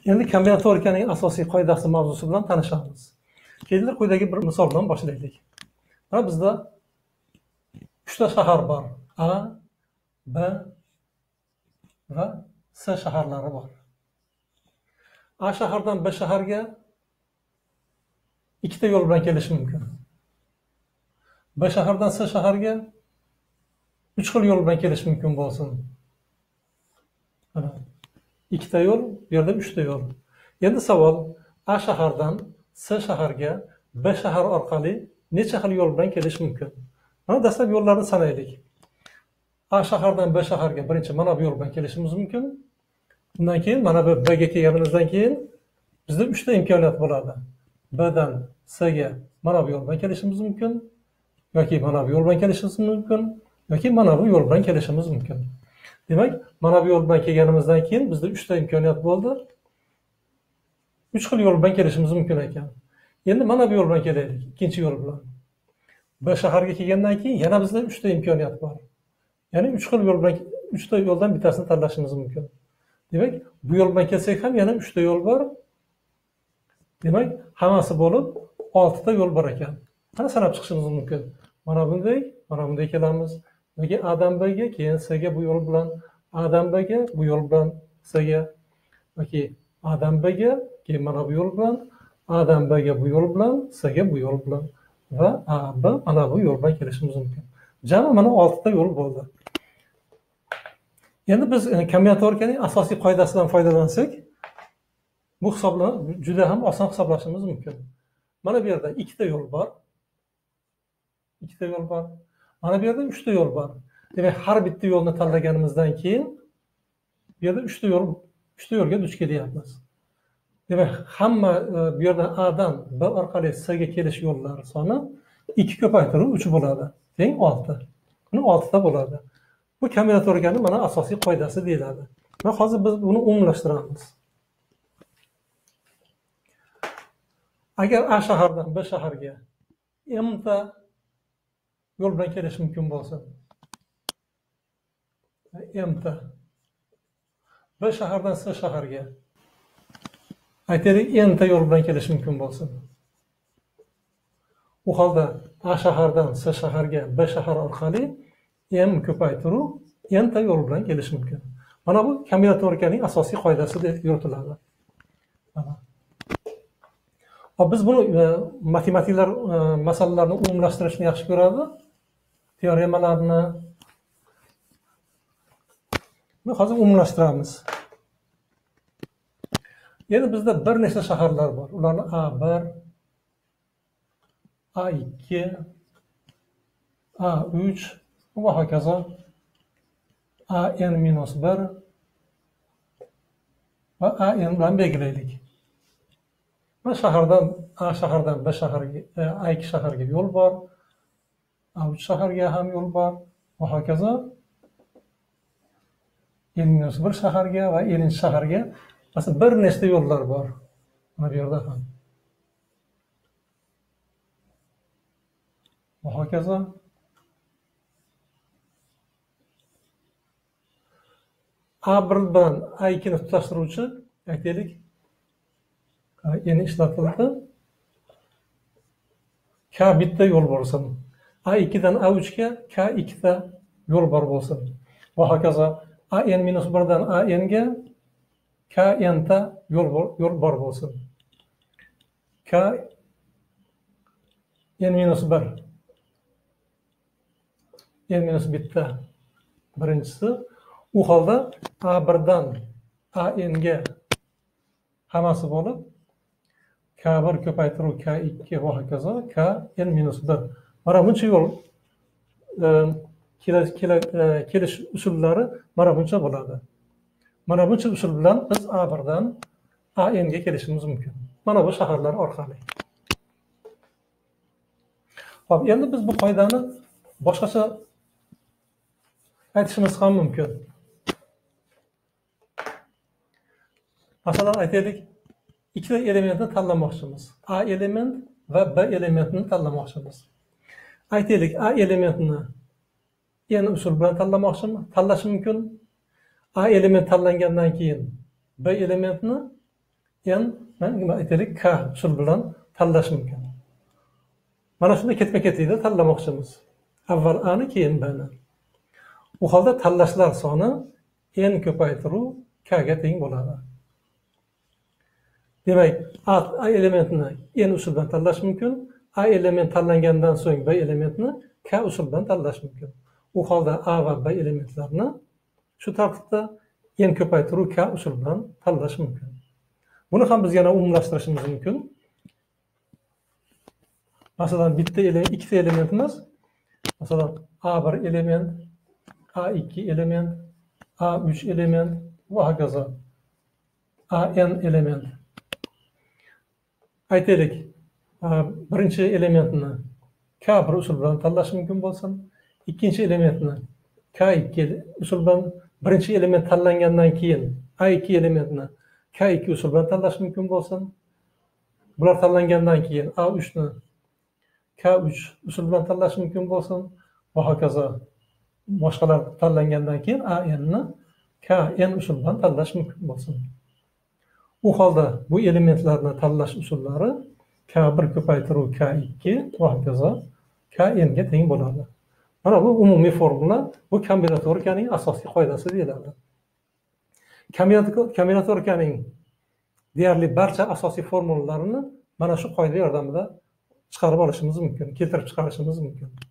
Endi kombinatorikaning asosiy qoidasi mavzusi bilan tanishamiz. Keling, quyidagi bir misol bilan boshlaylik. Mana bizda 3 ta shahar bor. A, B va C shaharlari bor. A shahardan B shaharga ikkita yo'l bilan kelish mumkin. B shahardan C shaharga 3 xil yo'l bilan kelish mumkin bo'lsin. Mana ikkita yo'l, bu yerda 3 ta yo'l. Endi savol, A shahardan C shaharga B shahar orqali necha xil yo'l bilan kelish mumkin? Mana dastlab yo'llarni sanaylik. A shahardan B shaharga birinchi mana bu yo'l bilan kelishimiz mumkin. Undan keyin mana bu B ga kelganimizdan keyin bizda 3 ta imkoniyat bo'ladi. B dan C ga mana bu yo'l bilan kelishimiz mumkin, yoki mana bu yo'l bilan kelishimiz mumkin, yoki mana bu yo'l bilan kelishimiz mumkin. Demak, mana bu yo'l bilan kelganimizdan keyin bizda 3 ta imkoniyat bo'ldi. 3 xil yo'l bilan kelishimiz mumkin ekan. Endi mana bu yo'l bilan kelaylik, ikkinchi yo'l bilan. B shaharga kelgandan keyin yana bizda 3 ta imkoniyat bor. Ya'ni 3 xil yo'l bilan 3 ta yo'ldan bittasini tanlashimiz mumkin. Demak, bu yo'l bilan kelsak ham yana 3 ta yo'l bor. Demak, hammasi bo'lib 6 ta yo'l bor ekan. Qani sanab chiqishimiz mumkin. Mana bunday kelamiz. Yoki A dan B ga, keyin C ga bu yo'l bilan, A dan B ga, bu yo'l bilan C ga, yoki A dan B ga, keyin mana bu yo'l bilan, A dan B ga bu yo'l bilan, C ga bu yo'l bilan va A, B mana bu yo'l bilan kelishimiz mumkin. Jami mana 6 ta yo'l bo'ldi. Endi biz kombinatorikaning asosiy qoidasidan foydalansak, bu hisoblarni juda ham oson hisoblashimiz mumkin. Mana bu yerda 2 ta yo'l bor. 2 ta yo'l bor. Mana bu yerda 3 ta yo'l bor. Demak, har bitta yo'lni tanlaganimizdan keyin bu yerda 3 ta yo'lga duch kelyapmiz. Demak, hamma bu yerda A dan B orqali C ga kelish yo'llari soni 2 ko'paytirib 3 bo'ladi. Teng 6. Buni 6 ta bo'ladi. Bu kombinatorikaning mana asosiy qoidasi deyiladi. Va hozir biz buni umumlashtiramiz. Agar A shahardan B shaharga m ta yo'l bilan kelish mumkin bo'lsa, m ta B shahardan C shaharga aytaylik n ta yo'l bilan kelish mumkin bo'lsin. U holda A shahardan C shaharga B shahar orqali m ko'paytiruv n ta yo'l bilan kelish mumkin. Mana bu kombinatorikaning asosiy qoidasi deb yuritiladi. Biz buni matematiklar masalalarni umumlashtirishni yaxshi ko'radi. Teoremalarni biz hozir umumlashtiramiz. Endi bizda bir nechta shaharlar bor. Ularni A1, A2, A3 va hokazo AN-1 va AN bilan belgilaylik. A shahardan B shaharga, A2 shaharga yo'l bor, A3 shaharga ham yo'l bor va hokazo N-1 shaharga va N shaharga aslida bir nechta yo'llar bor. Mana bu yerda ham. Va hokazo A1 bilan A2 ni tutashtiruvchi aytaylik yeni ishlatildi. K bitta yo'l bo'lsin. A2 dan A3 ga K ikkita yo'l bor bo'lsin. Va hokazo AN-1 dan AN ga K n ta yo'l bor bo'lsin. K n-1 n-bitta birinchisi. U holda A1 dan AN ga hammasi bo'lib K1 ko'paytiruv K2 va hokazo K n-1. Mana buncha yo'l kelish usullari mana buncha bo'ladi. Mana buncha usul bilan biz A1 dan AN ga kelishimiz mumkin. Mana bu shaharlar orqali. Xo'p, endi biz bu qoidani boshqacha aytishimiz ham mumkin. Masalan, aytaylik, ikkita elementni tanlamoqchimiz. A element va B elementini tanlamoqchimiz. Aytaylik, A elementini n usul bilan tanlash mumkin. A element tanlangandan keyin B elementni n nima aytaylik k usul bilan tanlash mumkin. Mana shunda ketma-ketlikda tanlamoqchimiz. Avval a ni, keyin b ni. U holda tanlashlar soni n ko'paytiruv k ga teng bo'ladi. Demak, a elementini n usul bilan tanlash mumkin. A element tanlangandan so'ng b elementni k usul bilan tanlash mumkin. U holda a va b elementlarni shu tartibda n ko'paytiruv k usul bilan tanlash mumkin. Buni ham biz yana umumlashtirishimiz mumkin. Masalan, ikkita elementimiz, masalan, a1 element, a2 element, a3 element va hokazo. an element. Aytaylik, birinchi elementni k1 usul bilan tanlash mumkin bo'lsin. Ikkinchi elementni k2 usul bilan, birinchi element tanlangandan keyin a2 elementni k2 usul bilan tanlash mumkin bo'lsin. Bular tanlangandan keyin a3 ni k3 usul bilan tanlash mumkin bo'lsin va hokazo. Boshqalar tanlangandan keyin an ni kn usul bilan tanlash mumkin bo'lsin. U holda bu elementlarni tanlash usullari k1 ko'paytiruv k2 va hokazo kn ga teng bo'ladi. Mana bu umumiy formula, bu kombinatorikaning asosiy qoidasi deyiladi. Kombinatorikaning deyarli barcha asosiy formulalarini mana shu qoida yordamida chiqarib olishimiz mumkin, keltirib chiqarishimiz mumkin.